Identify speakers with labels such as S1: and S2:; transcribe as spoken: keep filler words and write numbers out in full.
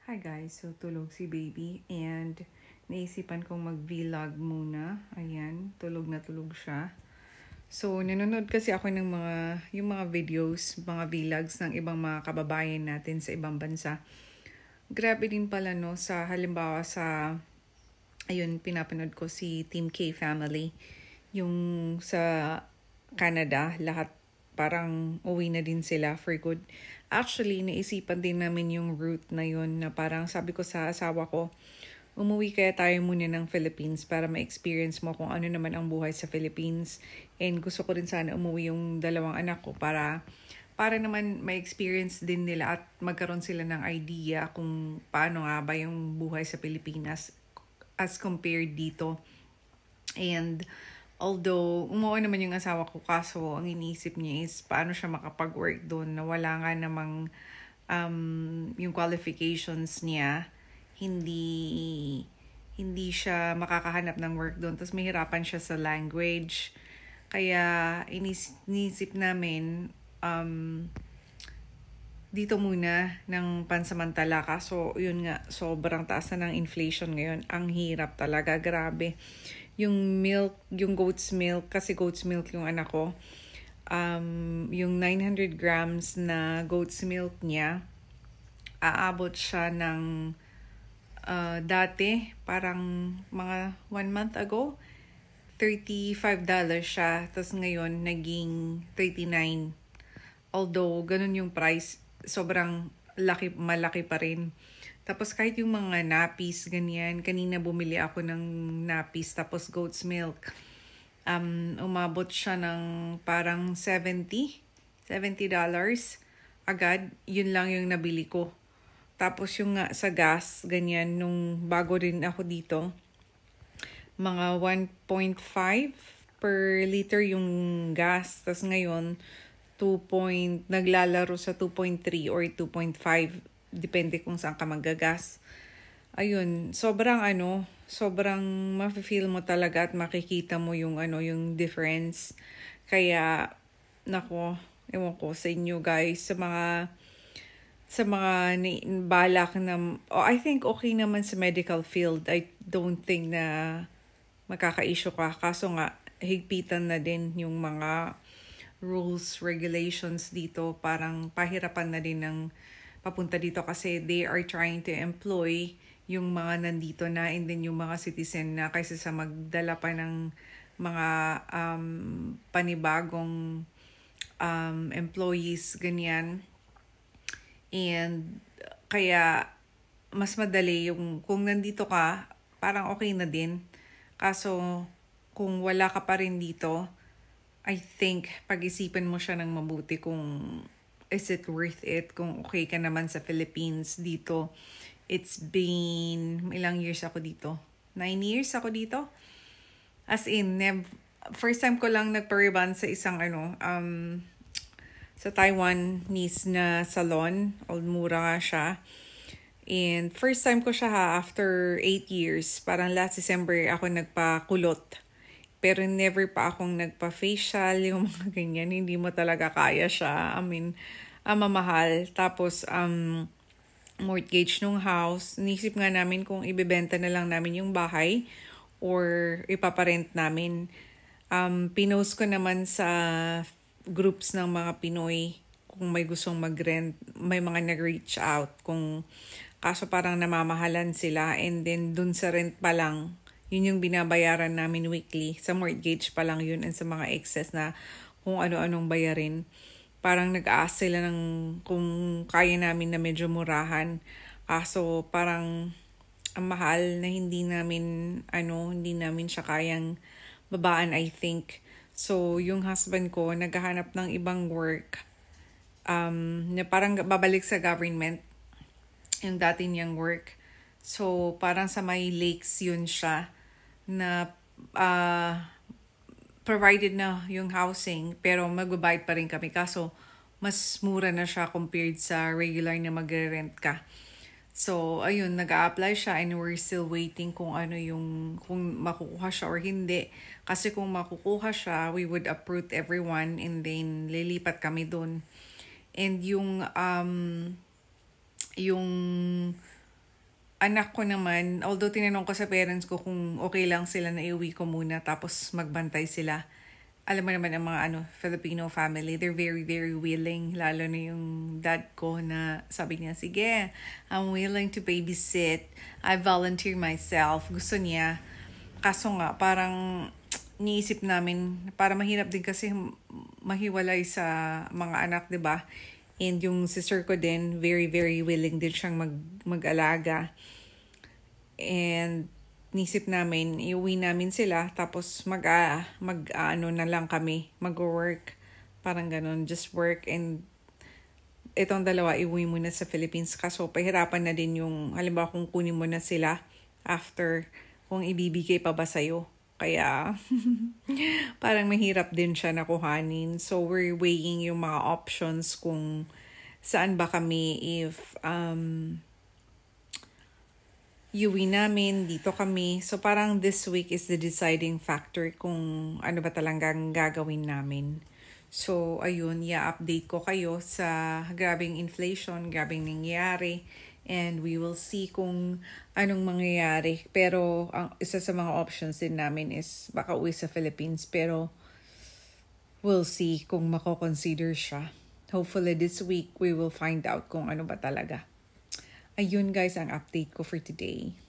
S1: Hi guys, so tulog si baby and naisipan kong mag-vlog muna. Ayan, tulog na tulog siya. So, nanonood kasi ako ng mga, yung mga videos, mga vlogs ng ibang mga kababayan natin sa ibang bansa. Grabe din pala no, sa halimbawa sa, ayun, pinapanood ko si Team K Family. Yung sa Canada, lahat parang uwi na din sila for good. Actually, naisipan din namin yung route na yun na parang sabi ko sa asawa ko, umuwi kaya tayo muna ng Philippines para ma-experience mo kung ano naman ang buhay sa Philippines. And gusto ko rin sana umuwi yung dalawang anak ko para para naman ma-experience din nila at magkaroon sila ng idea kung paano nga ba yung buhay sa Pilipinas as compared dito. And although, umuwi naman yung asawa ko, kaso ang iniisip niya is paano siya makapag-work doon na wala nga namang um, yung qualifications niya, hindi hindi siya makakahanap ng work doon. Tapos mahirapan siya sa language. Kaya inis, inisip namin um, dito muna ng pansamantala. Kaso yun nga, sobrang taas na ng inflation ngayon. Ang hirap talaga, grabe. Yung milk, yung goat's milk, kasi goat's milk yung anak ko, um, yung nine hundred grams na goat's milk niya, aabot siya ng uh, dati, parang mga one month ago, thirty-five dollars siya. Tapos ngayon, naging thirty-nine. Although, ganun yung price, sobrang laki, malaki pa rin. Tapos kahit yung mga nappies, ganyan, kanina bumili ako ng nappies, tapos goat's milk. Um, umabot siya ng parang seventy dollars agad. Yun lang yung nabili ko. Tapos yung nga sa gas, ganyan, nung bago rin ako dito, mga one point five per liter yung gas. Tapos ngayon, two point, naglalaro sa two point three or two point five. Depende kung saan ka magagas. Ayun, sobrang ano, sobrang mafe-feel mo talaga at makikita mo yung ano, yung difference. Kaya, nako, ewan ko sa inyo guys, sa mga, sa mga ni, balak na, oh, I think okay naman sa medical field. I don't think na makaka-issue ka. Kaso nga, higpitan na din yung mga rules, regulations dito. Parang pahirapan na din ng papunta dito kasi they are trying to employ yung mga nandito na and then yung mga citizen na kaysa sa magdala pa ng mga um, panibagong um, employees, ganyan. And kaya mas madali yung kung nandito ka, parang okay na din. Kaso kung wala ka pa rin dito, I think pag-isipan mo siya ng mabuti kung is it worth it kung okay ka naman sa Philippines dito. It's been, ilang years ako dito? Nine years ako dito? As in, nev- first time ko lang nagpa-rebond sa isang ano, um, sa Taiwanese na salon. Old mura nga siya. And first time ko siya ha, after eight years. Parang last December ako nagpa-kulot. Pero never pa akong nagpa-facial, yung mga ganyan. Hindi mo talaga kaya siya. I mean, uh, mamahal. Tapos, um, mortgage nung house. Nisip nga namin kung ibebenta na lang namin yung bahay or ipaparent namin. Um, pinost ko naman sa groups ng mga Pinoy kung may gustong mag-rent. May mga nag-reach out. Kung, kaso parang namamahalan sila. And then, dun sa rent pa lang, yun yung binabayaran namin weekly. Sa mortgage pa lang yun and sa mga excess na kung ano-anong bayarin. Parang nag-ask sila ng kung kaya namin na medyo murahan. Kaso parang ang mahal na hindi namin, ano, hindi namin siya kayang babaan, I think. So, yung husband ko, naghahanap ng ibang work um, na parang babalik sa government. Yung dati niyang work. So, parang sa may lakes yun siya na uh, provided na yung housing pero magbabayad pa rin kami kaso mas mura na siya compared sa regular na magre-rent ka. So, ayun, nag-a-apply siya and we're still waiting kung ano yung, kung makukuha siya or hindi. Kasi kung makukuha siya, we would uproot everyone and then lilipat kami dun. And yung, um, yung anak ko naman, although tinanong ko sa parents ko kung okay lang sila na iuwi ko muna tapos magbantay sila. Alam mo naman ang mga ano, Filipino family, they're very, very willing. Lalo na yung dad ko na sabi niya, sige, I'm willing to babysit. I volunteer myself. Gusto niya. Kaso nga, parang niisip namin, para mahirap din kasi mahiwalay sa mga anak, 'di ba? And yung sister ko din, very, very willing din siyang mag, mag-alaga. And nisip namin, iuwi namin sila, tapos mag, uh, mag uh, ano na lang kami, mag-work, parang ganun, just work, and itong dalawa, iuwi muna sa Philippines, kaso pahirapan na din yung, halimbawa kung kunin mo na sila, after, kung ibibigay pa ba sa'yo, kaya, parang mahirap din siya nakuhanin, so we're weighing yung mga options kung saan ba kami, if, um, Uwi namin, dito kami. So parang this week is the deciding factor kung ano ba talagang gagawin namin. So ayun, i-update ko kayo sa grabing inflation, grabing nangyayari. And we will see kung anong mangyayari. Pero ang isa sa mga options din namin is baka uwi sa Philippines. Pero we'll see kung mako-consider siya. Hopefully this week we will find out kung ano ba talaga. Ayun guys ang update ko for today.